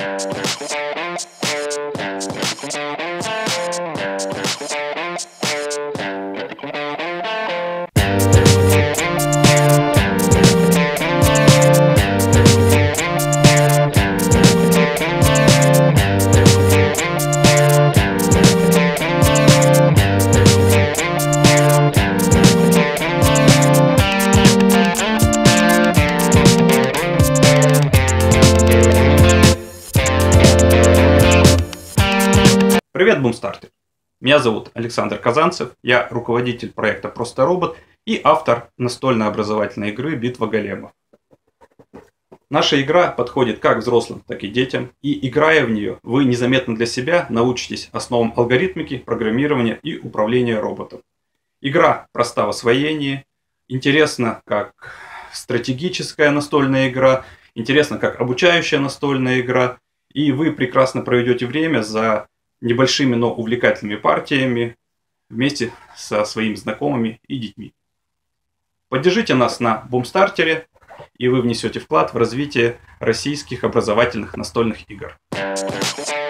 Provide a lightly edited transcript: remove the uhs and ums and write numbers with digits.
Привет, Бумстартер! Меня зовут Александр Казанцев, я руководитель проекта Просто Робот и автор настольной образовательной игры «Битва големов». Наша игра подходит как взрослым, так и детям, и играя в нее, вы незаметно для себя научитесь основам алгоритмики, программирования и управления роботом. Игра проста в освоении, интересна как стратегическая настольная игра, интересна как обучающая настольная игра, и вы прекрасно проведете время за небольшими, но увлекательными партиями вместе со своими знакомыми и детьми. Поддержите нас на Бумстартере, и вы внесете вклад в развитие российских образовательных настольных игр.